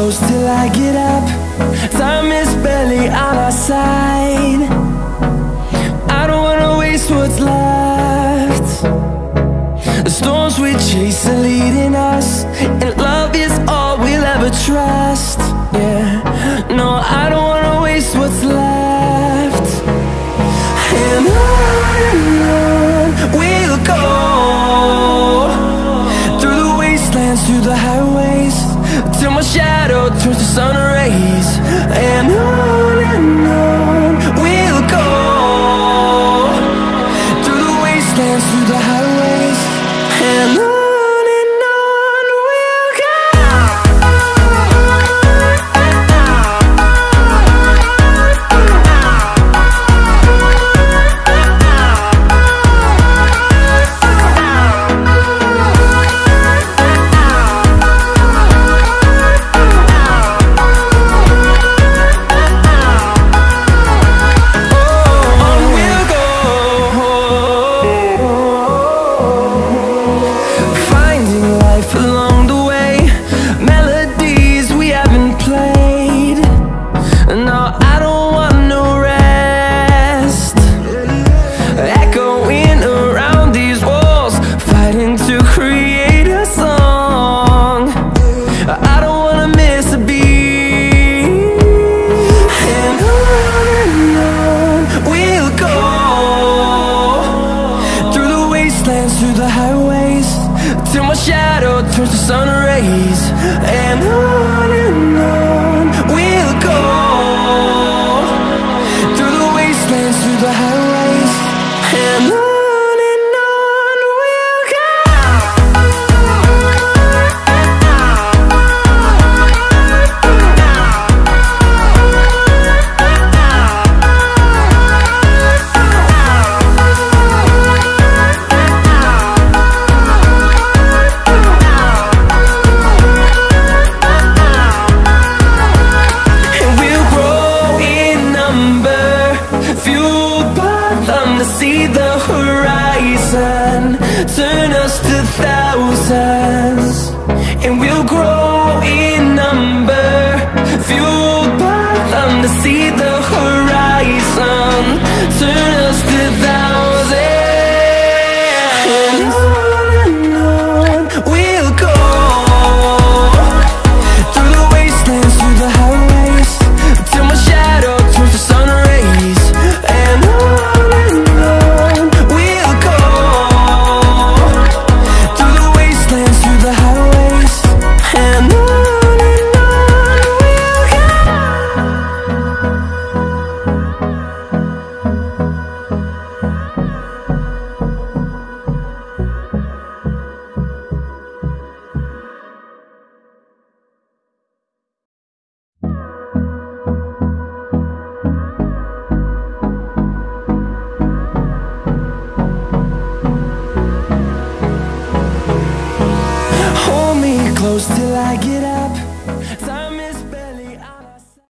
close till I get up. Time is barely on our side. I don't wanna waste what's left. The storms we chase are leading us, and love is all we'll ever trust. Yeah, no, I don't wanna waste what's left. And on we'll go, through the wastelands, through the highways, till my shadow turns to sun rays. And on we'll go, through the wastelands, through the highways, and on. Through the highways, till my shadow turns to sun rays. And on we'll go, through the wastelands, through the highways, and on. See the horizon turn us to thousands, and we'll grow in number, fueled by them. To see the horizon turn us to thousands, and on we'll go, through the wastelands, through the highways, till my shadow turns to sun rays. And close till I get